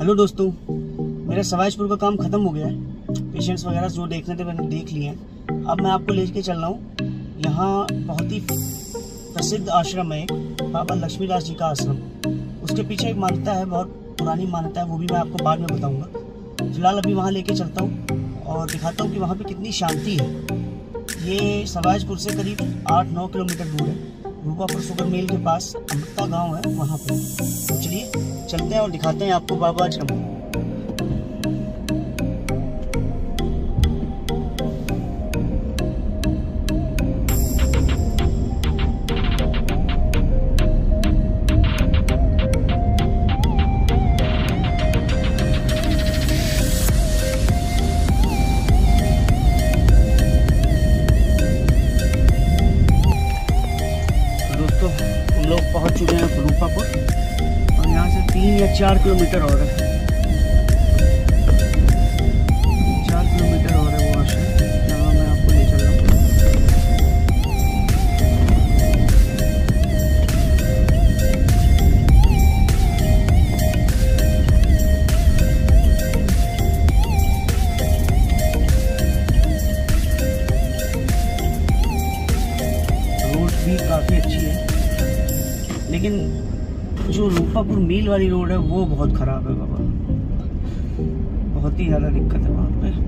Hello दोस्तों, मेरा सवायजपुर का काम ख़त्म हो गया है। पेशेंट्स वगैरह जो देखने थे मैंने देख लिए हैं। अब मैं आपको लेके चल रहा हूँ। यहाँ बहुत ही प्रसिद्ध आश्रम है, बाबा लक्ष्मीदास जी का आश्रम। उसके पीछे एक मान्यता है, बहुत पुरानी मान्यता है, वो भी मैं आपको बाद में बताऊँगा। फिलहाल अभी वहाँ लेके चलता हूँ और दिखाता हूँ कि वहाँ पर कितनी शांति है। ये सवायजपुर से करीब 8-9 किलोमीटर दूर है। रूपापुर शुगर मिल के पास अमृता गांव है, वहाँ पे। तो चलिए चलते हैं और दिखाते हैं आपको बाबा आश्रम। हम लोग पहुंच चुके हैं रूपापुर और यहाँ से 3 या 4 किलोमीटर और है। 4 किलोमीटर और है वो आश्रम, जहाँ मैं आपको ले चल रहा हूँ। रोड भी काफ़ी अच्छी है, लेकिन जो रूपापुर मील वाली रोड है वो बहुत ख़राब है बाबा। बहुत ही ज़्यादा दिक्कत है वहाँ पे।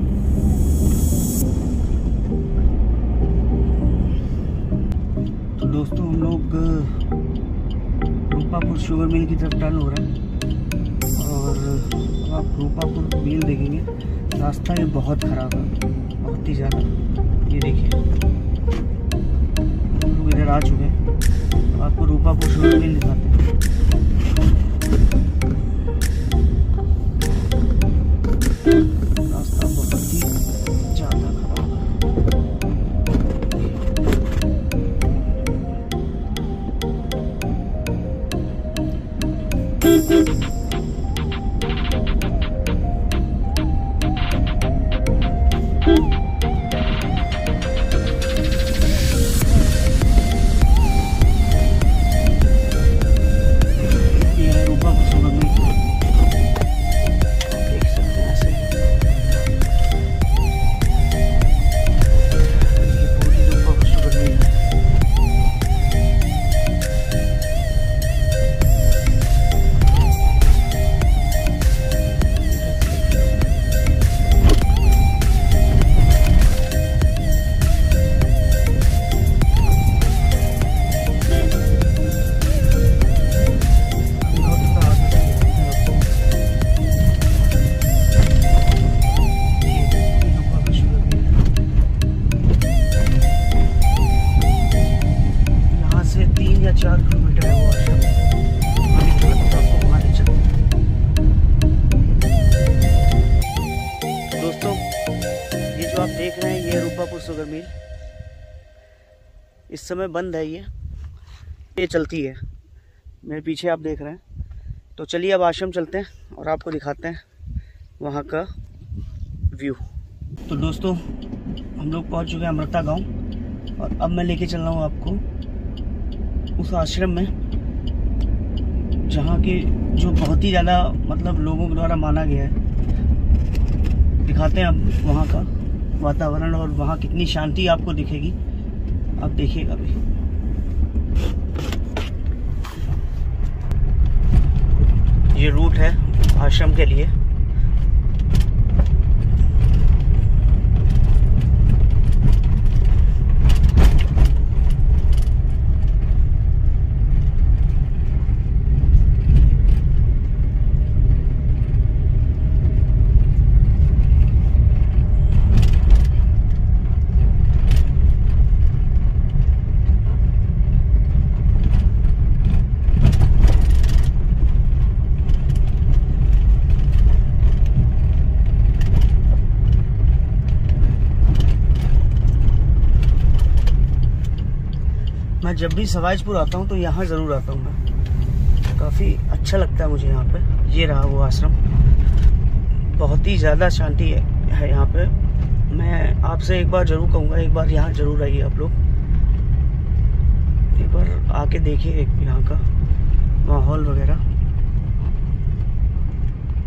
तो दोस्तों हम लोग रूपापुर शुगर मिल की तरफ टर्न हो रहे हैं और आप रूपापुर मिल देखेंगे, रास्ता ये बहुत ख़राब है, बहुत ही ज़्यादा। ये देखिए हम लोग इधर आ चुके हैं, आपको रूपापुर शुगर मिल दिखाते हैं। रास्ता बहुत ही ज़्यादा खराब है। आप देख रहे हैं ये रूपापुर शुगर मिल इस समय बंद है। ये चलती है, मेरे पीछे आप देख रहे हैं। तो चलिए अब आश्रम चलते हैं और आपको दिखाते हैं वहाँ का व्यू। तो दोस्तों हम लोग पहुँच चुके हैं अमृता गांव और अब मैं लेके चल रहा हूँ आपको उस आश्रम में जहाँ की जो बहुत ही ज़्यादा मतलब लोगों द्वारा माना गया है। दिखाते हैं अब वहाँ का वातावरण और वहाँ कितनी शांति आपको दिखेगी, आप देखिएगा भी। ये रूट है आश्रम के लिए। मैं जब भी सवायजपुर आता हूँ तो यहाँ ज़रूर आता हूँ मैं। काफ़ी अच्छा लगता है मुझे यहाँ पे। ये रहा वो आश्रम, बहुत ही ज़्यादा शांति है यहाँ पे। मैं आपसे एक बार ज़रूर कहूँगा, एक बार यहाँ ज़रूर आइए आप लोग, एक बार आके देखिए यहाँ का माहौल वगैरह।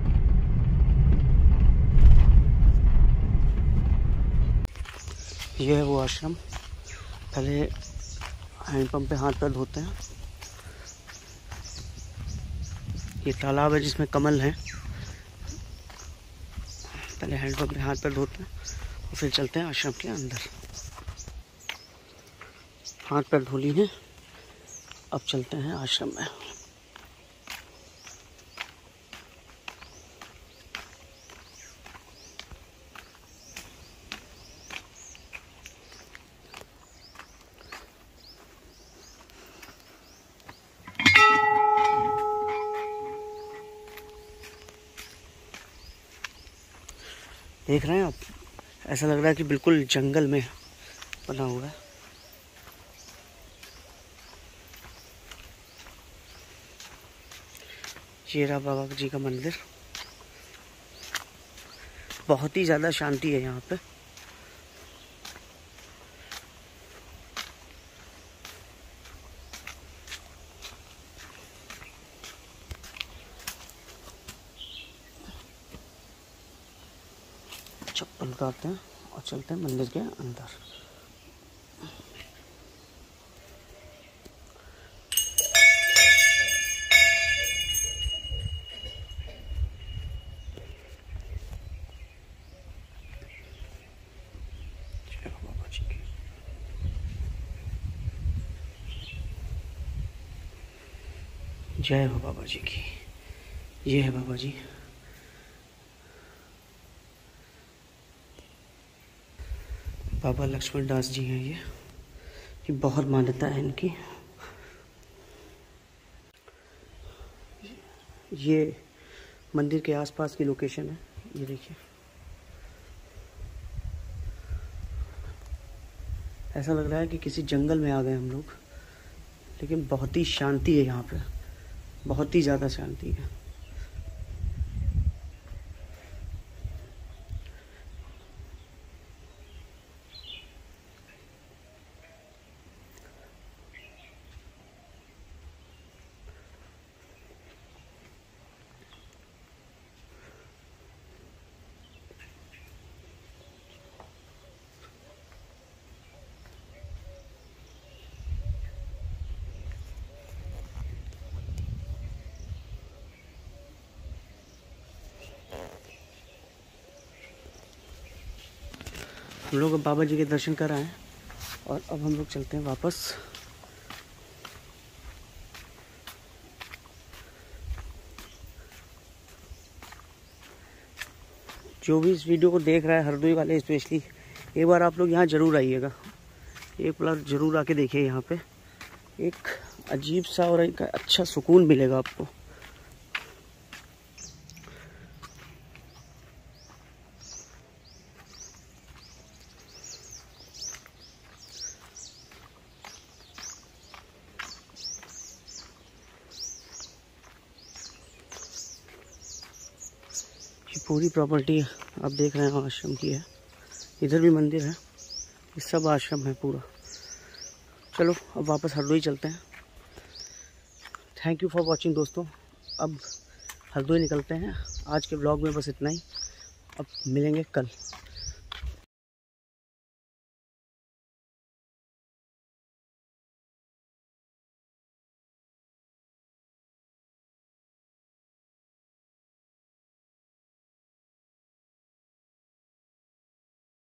ये है वो आश्रम। पहले हैंडपम्प पे हाथ पैर धोते हैं। ये तालाब है जिसमें कमल हैं। पहले हैंडपम्प पे हाथ पैर धोते हैं और फिर चलते हैं आश्रम के अंदर। हाथ पैर धो लिए हैं, अब चलते हैं आश्रम में। देख रहे हैं आप, ऐसा लग रहा है कि बिल्कुल जंगल में बना हुआ है। ये रहा बाबा जी का मंदिर। बहुत ही ज़्यादा शांति है यहाँ पे। चप्पल उतारते हैं और चलते हैं मंदिर के अंदर। जय हो बाबा जी की। ये है बाबा जी। बाबा लक्ष्मणदास जी हैं ये बहुत मान्यता है इनकी। ये मंदिर के आसपास की लोकेशन है, ये देखिए। ऐसा लग रहा है कि किसी जंगल में आ गए हम लोग, लेकिन बहुत ही शांति है यहाँ पे, बहुत ही ज़्यादा शांति है। हम लोग बाबा जी के दर्शन कर आए हैं और अब हम लोग चलते हैं वापस। जो भी इस वीडियो को देख रहा है, हरदोई वाले स्पेशली, एक बार आप लोग यहाँ ज़रूर आइएगा। एक बार ज़रूर आके देखिए। यहाँ पे एक अजीब सा और एक अच्छा सुकून मिलेगा आपको। ये पूरी प्रॉपर्टी आप देख रहे हैं आश्रम की है। इधर भी मंदिर है, ये सब आश्रम है पूरा। चलो अब वापस हरदोई चलते हैं। थैंक यू फॉर वॉचिंग दोस्तों। अब हरदोई निकलते हैं। आज के ब्लॉग में बस इतना ही। अब मिलेंगे कल।